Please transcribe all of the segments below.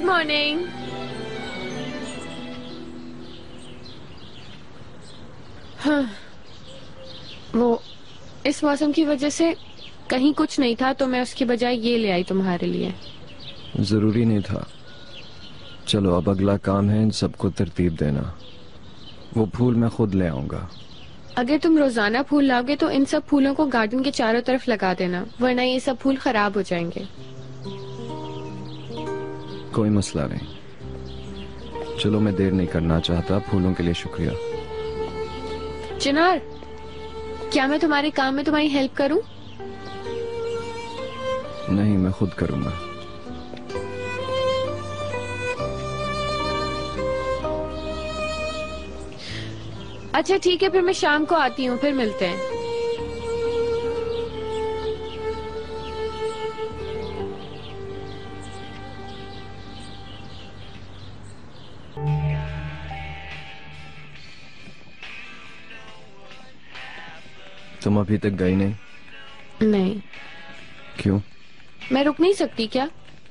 Good morning. हाँ, वो इस मौसम की वजह से कहीं कुछ नहीं था तो मैं उसकी बजाय ये ले आई तुम्हारे लिए। जरूरी नहीं था। चलो अब अगला काम है इन सबको तरतीब देना। वो फूल मैं खुद ले आऊंगा। अगर तुम रोजाना फूल लाओगे तो इन सब फूलों को गार्डन के चारों तरफ लगा देना, वरना ये सब फूल खराब हो जाएंगे। कोई मसला नहीं। चलो मैं देर नहीं करना चाहता। फूलों के लिए शुक्रिया। चिनार, क्या मैं तुम्हारे काम में तुम्हारी हेल्प करूं? नहीं, मैं खुद करूंगा। अच्छा ठीक है, फिर मैं शाम को आती हूँ, फिर मिलते हैं। तुम अभी तक गई नहीं? नहीं। क्यों? मैं रुक नहीं सकती क्या?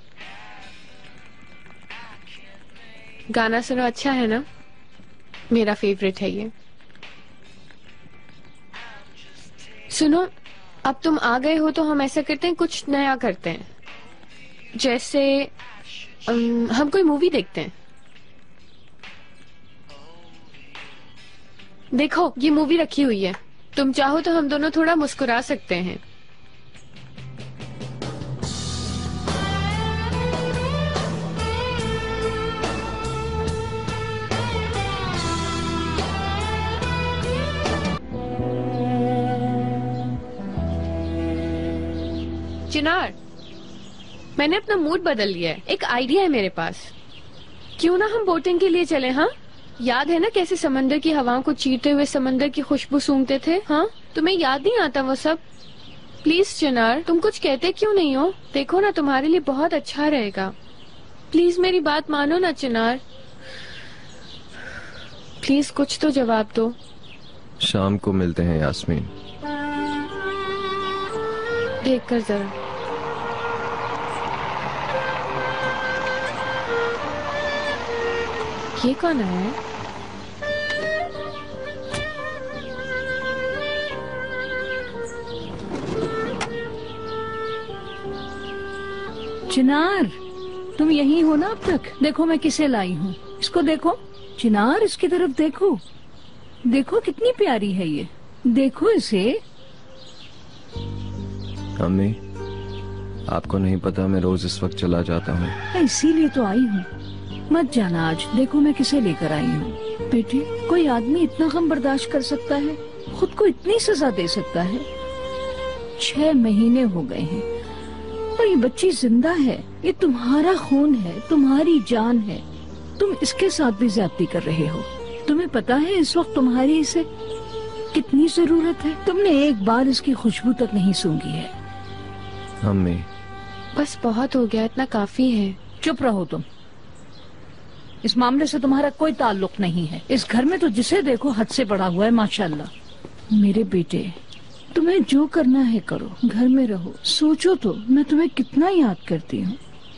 गाना सुनो, अच्छा है ना? मेरा फेवरेट है ये। सुनो, अब तुम आ गए हो तो हम ऐसा करते हैं, कुछ नया करते हैं। जैसे हम कोई मूवी देखते हैं। देखो ये मूवी रखी हुई है, तुम चाहो तो हम दोनों थोड़ा मुस्कुरा सकते हैं। चिनार, मैंने अपना मूड बदल लिया है। एक आइडिया है मेरे पास। क्यों ना हम बोटिंग के लिए चले? हाँ, याद है ना कैसे समंदर की हवाओं को चीरते हुए समंदर की खुशबू सूंघते थे? हाँ, तुम्हें याद नहीं आता वो सब? प्लीज चिनार, तुम कुछ कहते क्यों नहीं हो? देखो ना, तुम्हारे लिए बहुत अच्छा रहेगा। प्लीज मेरी बात मानो ना चिनार। प्लीज कुछ तो जवाब दो। शाम को मिलते हैं यास्मीन। देख कर जरा। ये कौन है? चिनार, तुम यहीं हो ना अब तक? देखो मैं किसे लाई हूँ। इसको देखो चिनार, इसकी तरफ देखो। देखो कितनी प्यारी है ये। देखो इसे। अम्मी, आपको नहीं पता मैं रोज इस वक्त चला जाता हूँ। इसीलिए तो आई हूँ। मत जाना आज। देखो मैं किसे लेकर आई हूँ। बेटी, कोई आदमी इतना गम बर्दाश्त कर सकता है? खुद को इतनी सजा दे सकता है? 6 महीने हो गए हैं और ये बच्ची जिंदा है। ये तुम्हारा खून है, तुम्हारी जान है। तुम इसके साथ भी ज्यादती कर रहे हो। तुम्हें पता है इस वक्त तुम्हारी इसे कितनी जरूरत है? तुमने एक बार इसकी खुशबू तक नहीं सूंघी है। अम्मी, बस बहुत हो गया, इतना काफी है। चुप रहो तुम। इस मामले से तुम्हारा कोई ताल्लुक नहीं है। इस घर में तो जिसे देखो हद से बढ़ा हुआ है माशाल्लाह। मेरे बेटे, तुम्हें जो करना है करो, घर में रहो। सोचो तो मैं तुम्हें कितना याद करती हूँ।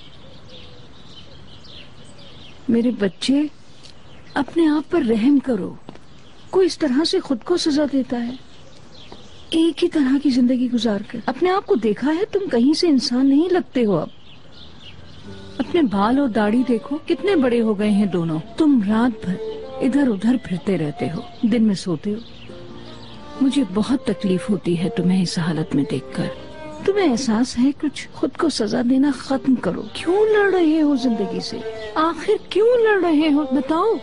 मेरे बच्चे, अपने आप पर रहम करो। कोई इस तरह से खुद को सजा देता है? एक ही तरह की जिंदगी गुजार कर अपने आप को देखा है? तुम कहीं से इंसान नहीं लगते हो अब। अपने बाल और दाढ़ी देखो, कितने बड़े हो गए हैं दोनों। तुम रात भर इधर उधर फिरते रहते हो, दिन में सोते हो। मुझे बहुत तकलीफ होती है तुम्हें इस हालत में देखकर। तुम्हें एहसास है कुछ? खुद को सजा देना खत्म करो। क्यों लड़ रहे हो जिंदगी से? आखिर क्यों लड़ रहे हो बताओ?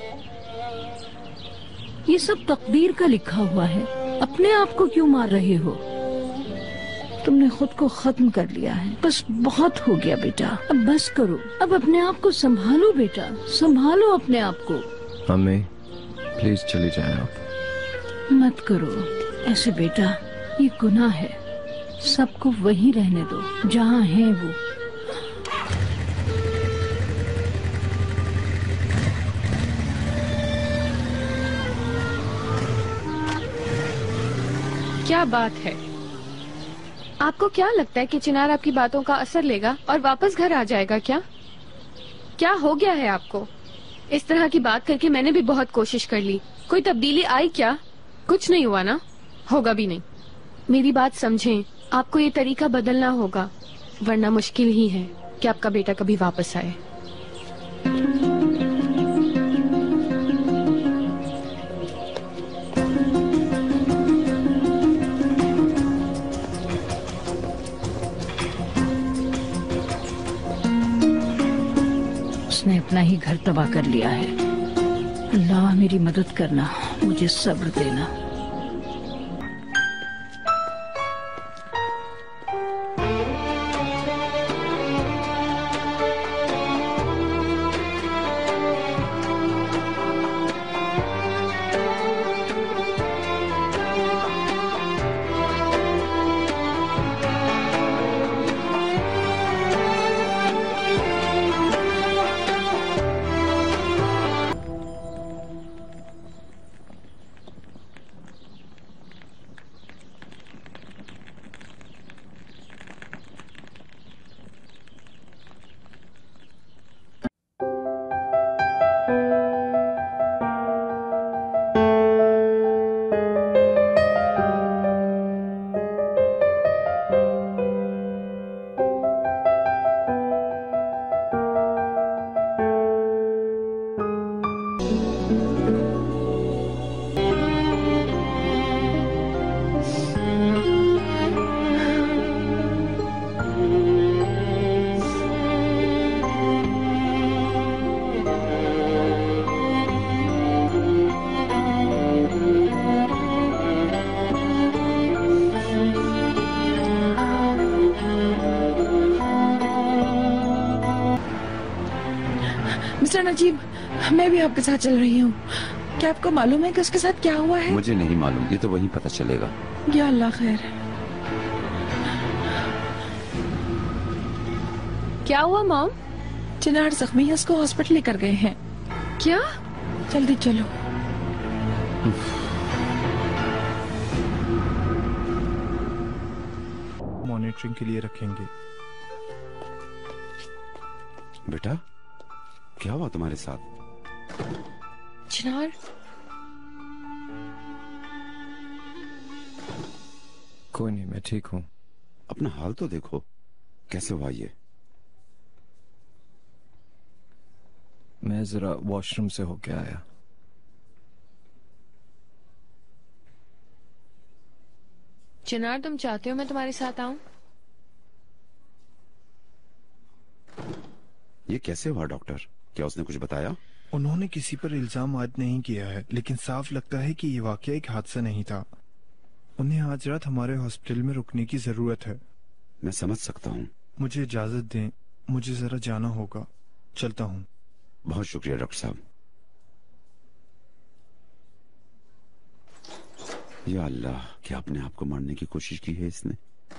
ये सब तकदीर का लिखा हुआ है। अपने आप को क्यों मार रहे हो? तुमने खुद को खत्म कर लिया है। बस बहुत हो गया बेटा, अब बस करो। अब अपने आप को संभालो बेटा, संभालो अपने आप को। अम्मी, प्लीज चली जाए आप। मत करो ऐसे बेटा, ये गुनाह है। सबको वहीं रहने दो जहाँ है वो। क्या बात है? आपको क्या लगता है कि चिनार आपकी बातों का असर लेगा और वापस घर आ जाएगा क्या? क्या हो गया है आपको? इस तरह की बात करके मैंने भी बहुत कोशिश कर ली, कोई तब्दीली आई क्या? कुछ नहीं हुआ ना, होगा भी नहीं। मेरी बात समझें, आपको ये तरीका बदलना होगा, वरना मुश्किल ही है कि आपका बेटा कभी वापस आए। उसने अपना ही घर तबाह कर लिया है। अल्लाह मेरी मदद करना, मुझे सब्र देना। मिस्टर नजीब, मैं भी आपके साथ चल रही हूँ। क्या आपको मालूम है कि उसके साथ क्या हुआ है? मुझे नहीं मालूम, ये तो वहीं पता चलेगा। या अल्लाह खैर। क्या हुआ मॉम? चिनार जख्मी है, उसको हॉस्पिटल लेकर गए हैं। क्या? जल्दी चलो। मॉनिटरिंग के लिए रखेंगे। बेटा, क्या हुआ तुम्हारे साथ? चिनार, कोई नहीं, मैं ठीक हूँ। अपना हाल तो देखो, कैसे हुआ ये? मैं जरा वॉशरूम से होके आया। चिनार, तुम चाहते हो मैं तुम्हारे साथ आऊं? ये कैसे हुआ डॉक्टर? क्या उसने कुछ बताया? उन्होंने किसी पर इल्जाम आयद नहीं किया है, लेकिन साफ लगता है कि ये वाकया एक हादसा नहीं था। उन्हें आज रात हमारे हॉस्पिटल में रुकने की जरूरत है। मैं समझ सकता हूँ। मुझे इजाजत दें, मुझे जरा जाना होगा। चलता हूँ। बहुत शुक्रिया डॉक्टर साहब। या अल्लाह, क्या अपने आप को मारने की कोशिश की है इसने?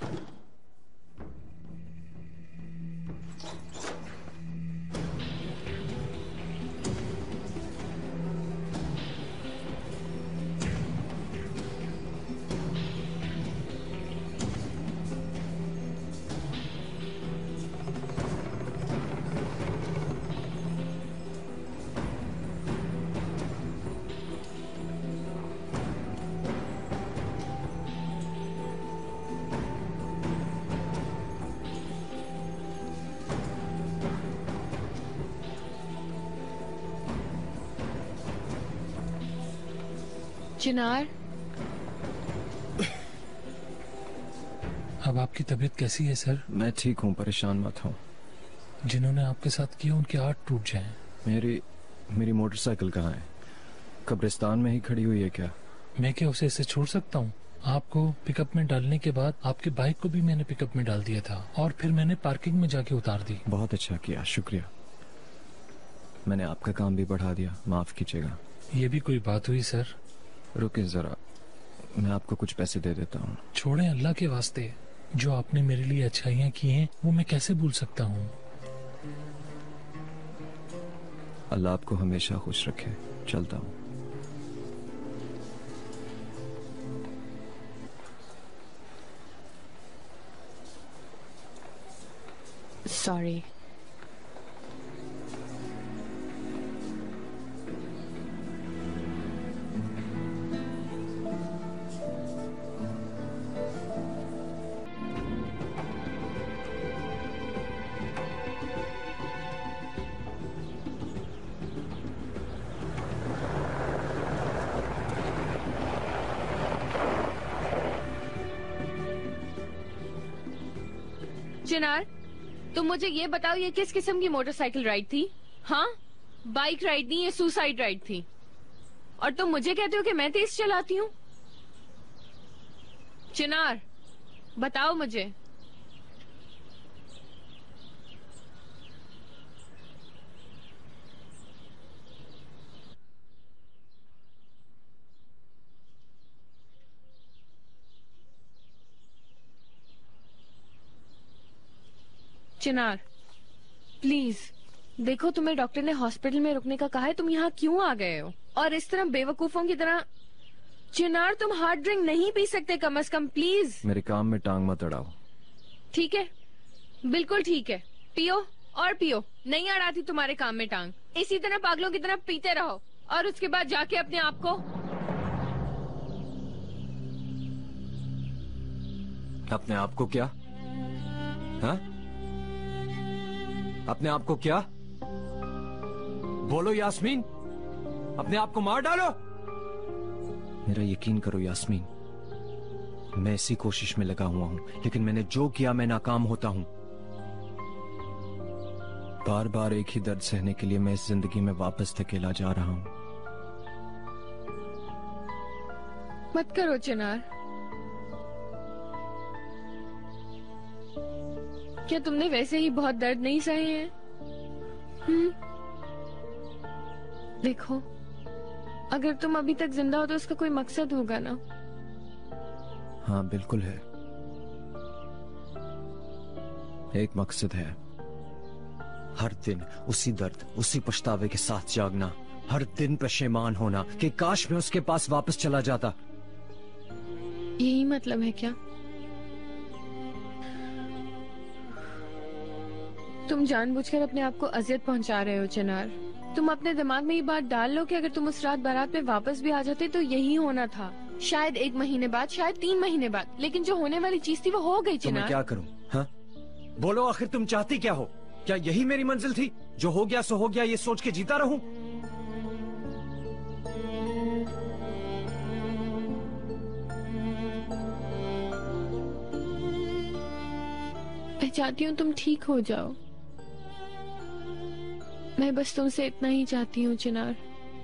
चिनार, अब आपकी तबीयत कैसी है सर? मैं ठीक हूँ, परेशान मत हो। जिन्होंने आपके साथ किया उनके हाथ टूट जाएं। मेरी मोटरसाइकिल कहाँ है? कब्रिस्तान में ही खड़ी हुई है क्या? मैं क्या उसे ऐसे छोड़ सकता हूँ? आपको पिकअप में डालने के बाद आपकी बाइक को भी मैंने पिकअप में डाल दिया था और फिर मैंने पार्किंग में जाके उतार दी। बहुत अच्छा किया, शुक्रिया। मैंने आपका काम भी बढ़ा दिया, माफ कीजिएगा। ये भी कोई बात हुई सर? रुकिए जरा, मैं आपको कुछ पैसे दे देता हूँ। छोड़ें अल्लाह के वास्ते, जो आपने मेरे लिए अच्छाइयाँ की हैं वो मैं कैसे भूल सकता हूँ। अल्लाह आपको हमेशा खुश रखे। चलता हूँ। सॉरी। चिनार, तुम मुझे ये बताओ, ये किस किस्म की मोटरसाइकिल राइड थी? हाँ, बाइक राइड नहीं, ये सुसाइड राइड थी। और तुम मुझे कहते हो कि मैं तेज चलाती हूँ? चिनार, बताओ मुझे। चिनार, प्लीज देखो, तुम्हें डॉक्टर ने हॉस्पिटल में रुकने का कहा है, तुम यहाँ क्यों आ गए हो? और इस तरह बेवकूफों की तरह। चिनार, तुम हार्ड ड्रिंक नहीं पी सकते कम से कम, प्लीज। मेरे काम में टांग मत अड़ाओ। ठीक है, बिल्कुल ठीक है, पियो और पियो, नहीं अड़ाती तुम्हारे काम में टांग। इसी तरह पागलों की तरह पीते रहो और उसके बाद जाके अपने आप को। अपने आप को क्या? हाँ? अपने आप को क्या? बोलो यास्मीन, अपने आप को मार डालो। मेरा यकीन करो यास्मीन, मैं इसी कोशिश में लगा हुआ हूं, लेकिन मैंने जो किया मैं नाकाम होता हूं। बार बार एक ही दर्द सहने के लिए मैं इस जिंदगी में वापस धकेला जा रहा हूं। मत करो चिनार। क्या तुमने वैसे ही बहुत दर्द नहीं सहे हैं? देखो, अगर तुम अभी तक जिंदा हो तो उसका कोई मकसद होगा ना? हाँ बिल्कुल है, एक मकसद है। हर दिन उसी दर्द, उसी पछतावे के साथ जागना, हर दिन पशेमान होना कि काश मैं उसके पास वापस चला जाता। यही मतलब है क्या? तुम जानबूझकर अपने आप को अजियत पहुंचा रहे हो चिनार। तुम अपने दिमाग में ये बात डाल लो कि अगर तुम उस रात बारात में वापस भी आ जाते तो यही होना था। शायद 1 महीने बाद, शायद 3 महीने बाद, लेकिन जो होने वाली चीज थी वो हो गई तो मैं चिनार। क्या करूं? हाँ, बोलो आखिर तुम चाहती क्या हो? क्या यही मेरी मंजिल थी? जो हो गया सो हो गया, ये सोच के जीता रहूं? मैं चाहती हूँ तुम ठीक हो जाओ। मैं बस तुमसे इतना ही चाहती हूँ चिनार।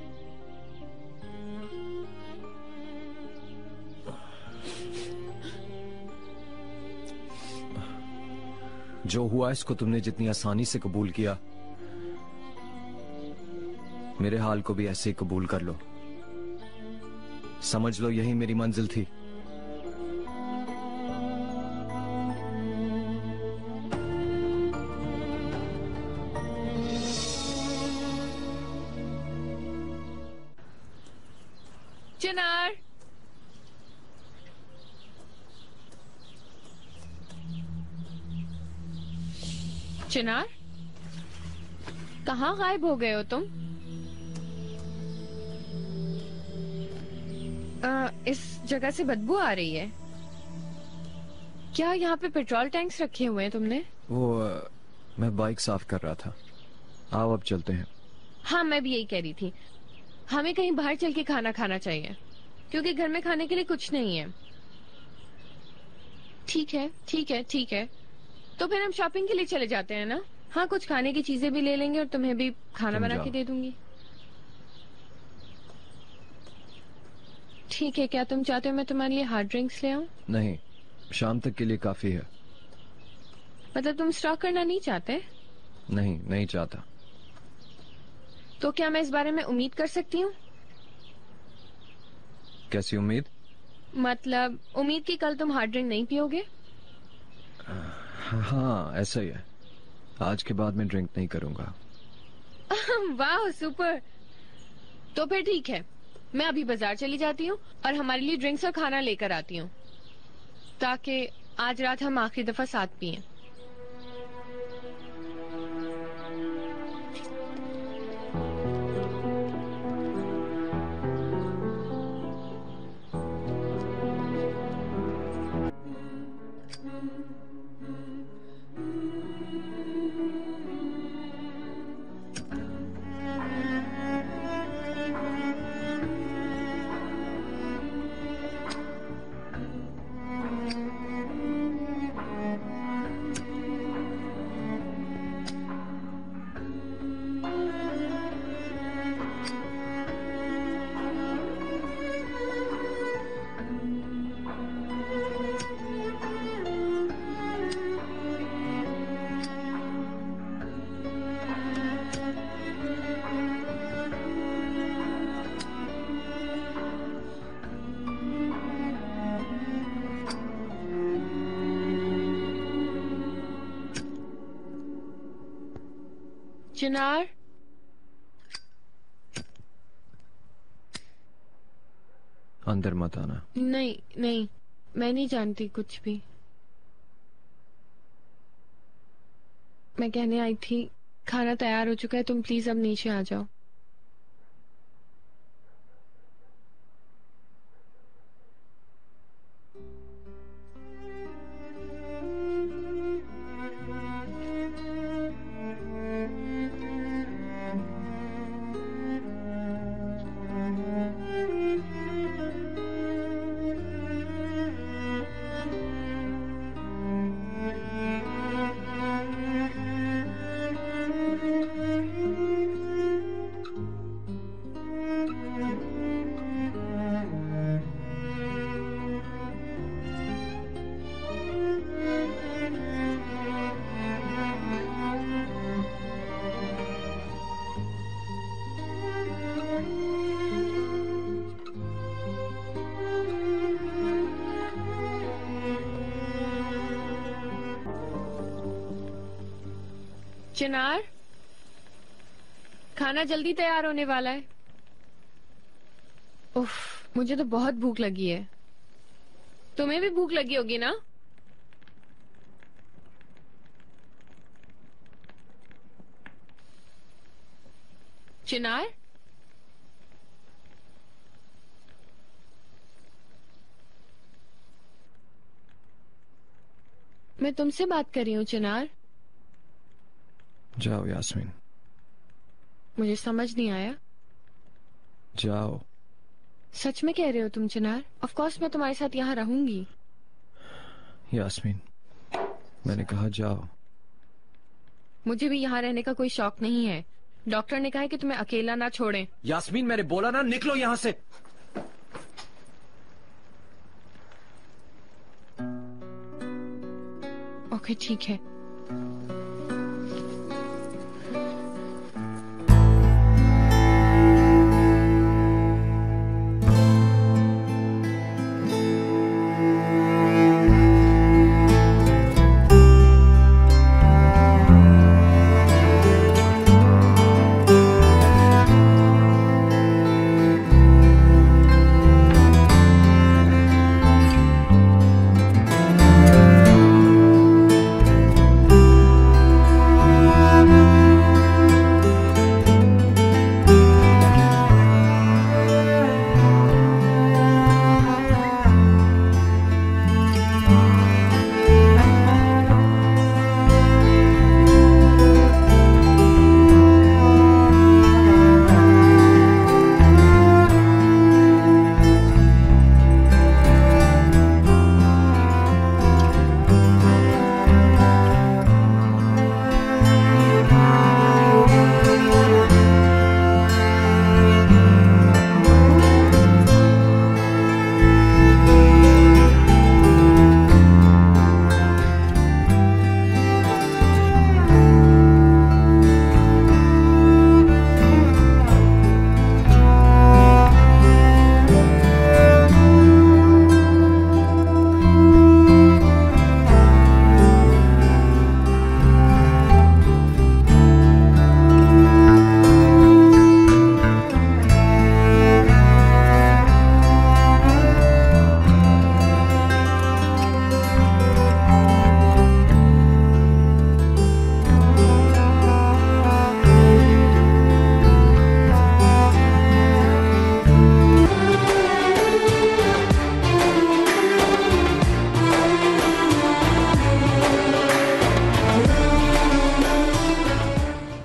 जो हुआ इसको तुमने जितनी आसानी से कबूल किया, मेरे हाल को भी ऐसे ही कबूल कर लो। समझ लो यही मेरी मंजिल थी। चिनार, चिनार, कहाँ गायब हो गए हो तुम? इस जगह से बदबू आ रही है। क्या यहाँ पे पेट्रोल टैंक्स रखे हुए हैं तुमने? मैं बाइक साफ कर रहा था। आओ अब चलते हैं। हाँ, मैं भी यही कह रही थी, हमें कहीं बाहर चल के खाना खाना चाहिए, क्योंकि घर में खाने के लिए कुछ नहीं है। ठीक है, ठीक है, ठीक है, तो फिर हम शॉपिंग के लिए चले जाते हैं ना? हाँ, कुछ खाने की चीजें भी ले लेंगे और तुम्हें भी खाना तुम बना जाओ। के दे दूंगी। ठीक है, क्या तुम चाहते हो मैं तुम्हारे लिए हार्ड ड्रिंक्स ले आऊं? नहीं, शाम तक के लिए काफी है। मतलब तुम स्टॉक करना नहीं चाहते? नहीं, नहीं चाहता। तो क्या मैं इस बारे में उम्मीद कर सकती हूँ? कैसी उम्मीद? मतलब उम्मीद कि कल तुम हार्ड ड्रिंक नहीं पियोगे? हाँ ऐसा ही है। आज के बाद मैं ड्रिंक नहीं करूंगा। वाह, सुपर। तो फिर ठीक है, मैं अभी बाजार चली जाती हूँ और हमारे लिए ड्रिंक्स और खाना लेकर आती हूँ, ताकि आज रात हम आखिरी दफा साथ पिएं। चिनार, अंदर मत आना। नहीं नहीं, मैं नहीं जानती कुछ भी। मैं कहने आई थी खाना तैयार हो चुका है, तुम प्लीज अब नीचे आ जाओ। चिनार, खाना जल्दी तैयार होने वाला है। उफ, मुझे तो बहुत भूख लगी है। तुम्हें भी भूख लगी होगी ना? चिनार, मैं तुमसे बात कर रही हूँ चिनार। जाओ यास्मीन, मुझे समझ नहीं आया। जाओ। सच में कह रहे हो तुम चिनार? ऑफ कोर्स मैं तुम्हारे साथ यहाँ रहूंगी। यास्मीन, मैंने कहा जाओ। मुझे भी यहाँ रहने का कोई शौक नहीं है। डॉक्टर ने कहा है कि तुम्हें अकेला ना छोड़ें। यास्मीन, मैंने बोला ना, निकलो यहाँ से। ओके ठीक है।